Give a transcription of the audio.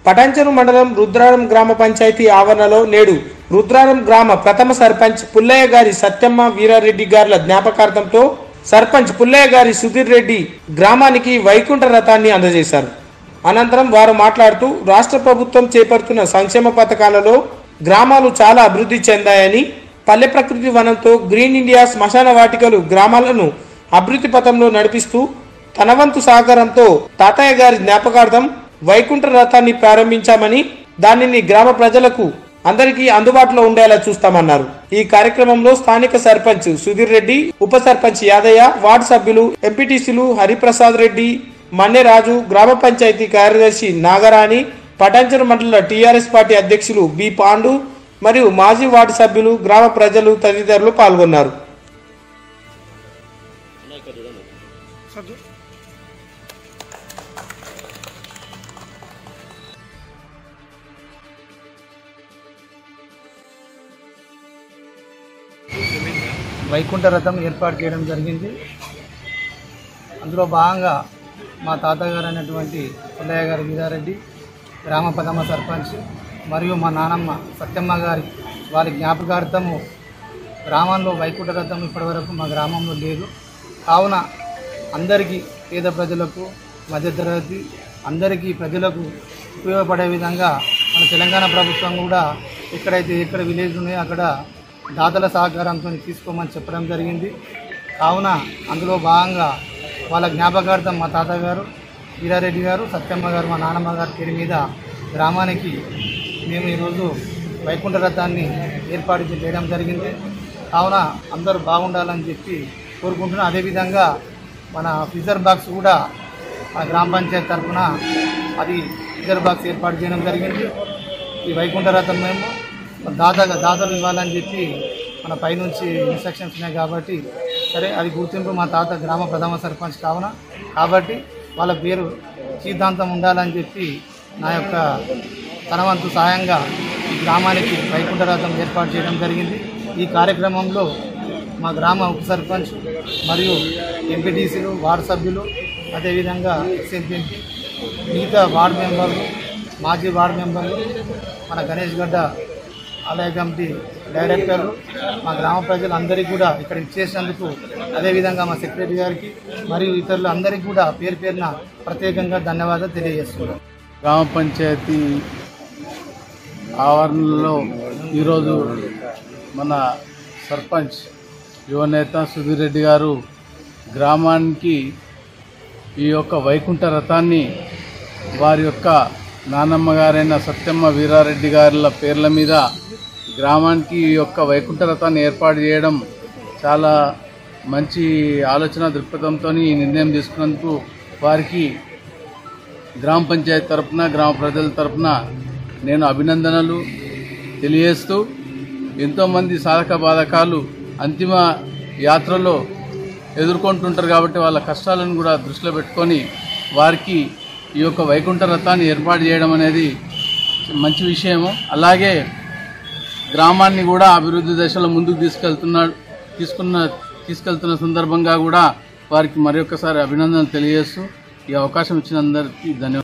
పటాన్చెరు మండలం రుద్రారం గ్రామ పంచాయతీ ఆవరణలో నేడు రుద్రారం గ్రామ ప్రథమ సర్పంచ్ పుల్లయ్య గారి సత్యమ్మ వీరారెడ్డి గార్ల జ్ఞాపకార్థంతో సర్పంచ్ పుల్లయ్య గారి సుధీర్ రెడ్డి గ్రామానికి వైకుంఠ రథాన్ని అందజేశారు. అనంతరం వారు మాట్లాడుతూ రాష్ట్ర ప్రభుత్వం చేపడుతున్న సంక్షేమ పథకాలలో గ్రామాలు చాలా అభివృద్ధి చెందాయని, పల్లె ప్రకృతి వనంతో గ్రీన్ ఇండియా శ్మశాన వాటికలు గ్రామాలను అభివృద్ధి పథంలో నడిపిస్తూ తన వంతు సహకారంతో తాతయ్య గారి జ్ఞాపకార్థం వైకుంఠ రథాన్ని ప్రారంభించామని, దానిని గ్రామ ప్రజలకు అందరికీ అందుబాటులో ఉండేలా చూస్తామన్నారు. ఈ కార్యక్రమంలో స్థానిక సర్పంచ్ సుధీర్ రెడ్డి, ఉప సర్పంచ్ యాదయ్య, వార్డు సభ్యులు, ఎంపీటీసీలు హరిప్రసాద్ రెడ్డి, మన్నెరాజు, గ్రామ పంచాయతీ కార్యదర్శి నాగరాణి, పటాన్చెరు మండల టీఆర్ఎస్ పార్టీ అధ్యక్షులు బి పాండు మరియు మాజీ వార్డు సభ్యులు, గ్రామ ప్రజలు తదితరులు పాల్గొన్నారు. వైకుంఠ రథం ఏర్పాటు చేయడం జరిగింది. అందులో భాగంగా మా తాతగారు అయినటువంటి పుల్లయ్య గారి వీరారెడ్డి, గ్రామ ప్రథమ సర్పంచ్ మరియు మా నానమ్మ సత్యమ్మ గారి వారి జ్ఞాపకార్థము గ్రామంలో వైకుంఠ రథం ఇప్పటివరకు మా గ్రామంలో లేదు. కావున అందరికీ, పేద ప్రజలకు, మధ్యతరగతి అందరికీ ప్రజలకు ఉపయోగపడే విధంగా మన తెలంగాణ ప్రభుత్వం కూడా ఎక్కడ విలేజ్ ఉన్నాయో అక్కడ దాతల సహకారంతో తీసుకోమని చెప్పడం జరిగింది. కావున అందులో భాగంగా వాళ్ళ జ్ఞాపకార్థం మా తాతగారు వీరారెడ్డి గారు, సత్యమ్మ గారు, మా నాన్నమ్మ గారి పేరు మీద గ్రామానికి మేము ఈరోజు వైకుంఠ రథాన్ని ఏర్పాటు చేయడం జరిగింది. కావున అందరూ బాగుండాలని చెప్పి కోరుకుంటున్నాం. అదేవిధంగా మన ఫ్రీజర్ బాక్స్ కూడా మన గ్రామ పంచాయతీ తరఫున అది ఫ్రీజర్ బాక్స్ ఏర్పాటు చేయడం జరిగింది. ఈ వైకుంఠ రథం మేము దాతలు ఇవ్వాలని చెప్పి మన పైనుంచి ఇన్స్ట్రక్షన్స్ ఉన్నాయి కాబట్టి సరే, అది గుర్తింపు మా తాత గ్రామ ప్రథమ సర్పంచ్ కాబట్టి వాళ్ళ పేరు జీవితాంతం ఉండాలని చెప్పి నా యొక్క తనవంతు సాయంగా ఈ గ్రామానికి వైకుంఠ రథం ఏర్పాటు చేయడం జరిగింది. ఈ కార్యక్రమంలో మా గ్రామ ఉప సర్పంచ్ మరియు ఎంపీటీసీలు, వార్డు సభ్యులు, అదేవిధంగా ఎస్ఎంపీ, మిగతా వార్డు మెంబర్లు, మాజీ వార్డు మెంబర్లు, మన గణేష్ గడ్డ ఆలయ కమిటీ డైరెక్టర్లు, మా గ్రామ ప్రజలందరికీ కూడా ఇక్కడ ఇచ్చేసినందుకు, అదేవిధంగా మా సెక్రటరీ గారికి మరియు ఇతరులు అందరికీ కూడా పేరు పేరున ప్రత్యేకంగా ధన్యవాదాలు తెలియజేస్తున్నాం. గ్రామ పంచాయతీ ఆవరణలో ఈరోజు మన సర్పంచ్ యువనేత సుధీర్ రెడ్డి గారు గ్రామానికి ఈ యొక్క వైకుంఠ రథాన్ని వారి యొక్క నానమ్మ గారైన సత్యమ్మ వీరారెడ్డి గారుల పేర్ల మీద గ్రామానికి ఈ యొక్క వైకుంఠ రథాన్ని ఏర్పాటు చేయడం చాలా మంచి ఆలోచన దృక్పథంతో ఈ నిర్ణయం తీసుకున్నందుకు వారికి గ్రామ పంచాయతీ తరఫున, గ్రామ ప్రజల తరఫున నేను అభినందనలు తెలియజేస్తూ, ఎంతోమంది సాధక బాధకాలు అంతిమ యాత్రలో ఎదుర్కొంటుంటారు కాబట్టి వాళ్ళ కష్టాలను కూడా దృష్టిలో పెట్టుకొని వారికి ఈ యొక్క వైకుంఠ రథాన్ని ఏర్పాటు చేయడం అనేది మంచి విషయము. అలాగే గ్రామాన్ని కూడా అభివృద్ధి దశలో ముందుకు తీసుకెళ్తున్న సందర్భంగా కూడా వారికి మరొకసారి అభినందనలు తెలియజేస్తూ ఈ అవకాశం ఇచ్చిన అందరికీ ధన్యవాదాలు.